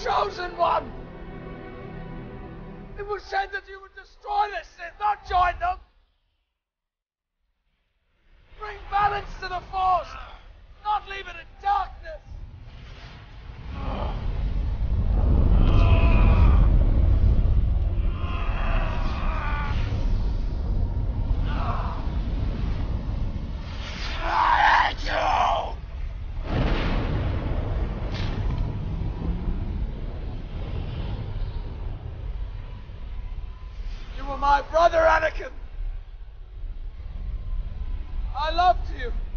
chosen one! It was said that you would destroy the Sith, not join them! Bring balance to the Force, not leave it in darkness! I hate you! You were my brother, Anakin! I loved you!